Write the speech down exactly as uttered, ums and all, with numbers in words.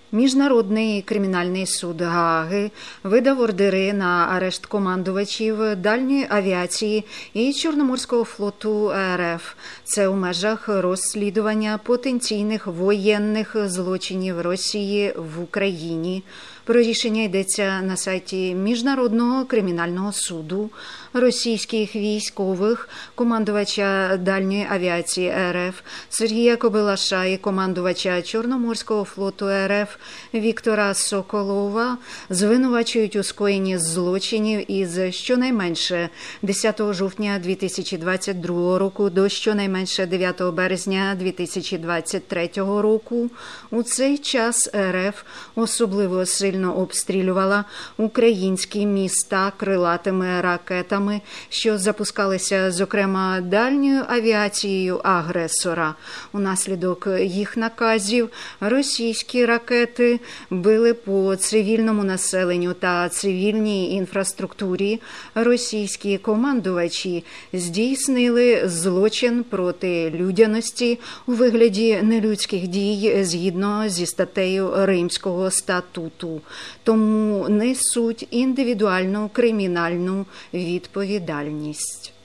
Міжнародний кримінальний суд Гааги видав ордери на арешт командувачів дальньої авіації і Чорноморського флоту РФ. Це у межах розслідування потенційних воєнних злочинів Росії в Україні. Про рішення йдеться на сайті Міжнародного кримінального суду. Російських військових, командувача дальньої авіації РФ Сергія Кобилаша і командувача Чорноморського флоту РФ Віктора Соколова звинувачують у скоєнні злочинів із щонайменше десятого жовтня дві тисячі двадцять другого року до щонайменше дев'ятого березня дві тисячі двадцять третього року. У цей час РФ особливо сильно обстрілювала українські міста крилатими ракетами, що запускалися, зокрема, дальньою авіацією агресора. Унаслідок їх наказів російські ракети били по цивільному населенню та цивільній інфраструктурі. Російські командувачі здійснили злочин проти людяності у вигляді нелюдських дій згідно зі статтею Римського статуту. Тому несуть індивідуальну кримінальну відповідальність.